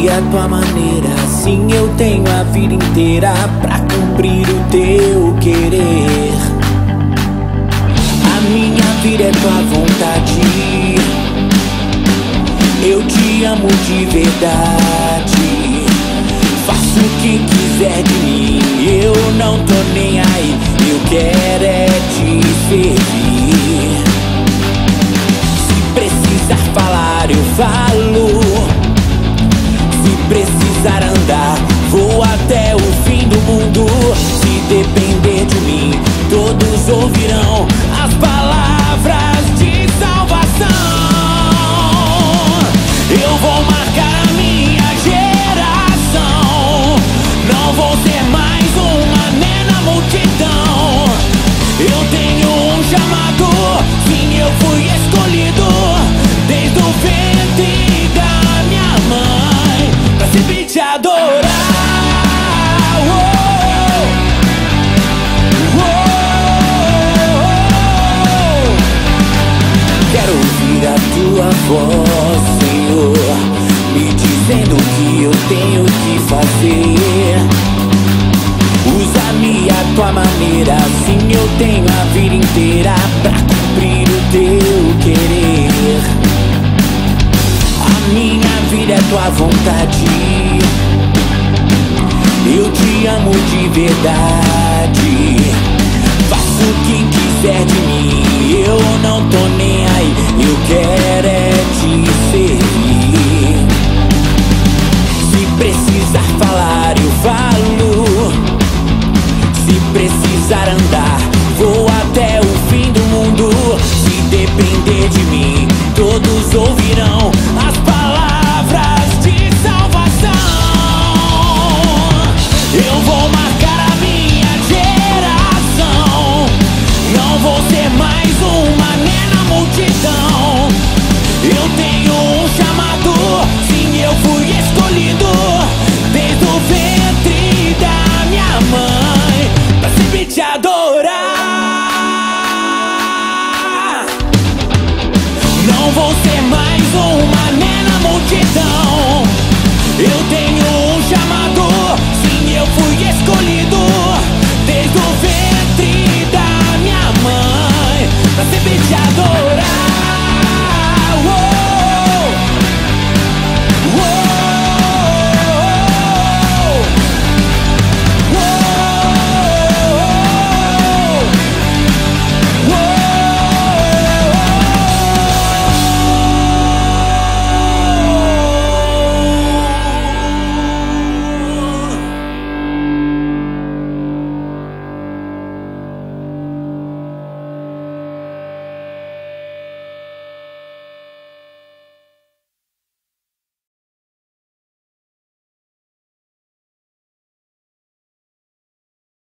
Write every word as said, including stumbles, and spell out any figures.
a tua maneira, sim, eu tenho a vida inteira pra cumprir o teu querer. A minha vida é tua vontade, eu te amo de verdade. Faço o que quiser de mim, eu não tô nem aí, eu quero é te servir. Se precisar falar, eu falo. Se precisar andar, vou até o fim do mundo. Se depender de mim, todos ouvirão as palavras de salvação. Eu vou marcar a minha geração, não vou ser mais um mané na multidão. Eu tenho um chamado, sim, eu fui escolhido desde o ventre da minha mãe pra sempre te adorar. Oh, oh, oh. Quero ouvir a tua voz, Senhor, me dizendo o que eu tenho que fazer. Usa-me a tua maneira, sim, eu tenho a vida inteira pra cumprir o teu querer. A minha vida é tua vontade, eu te amo de verdade. Faço o que quiser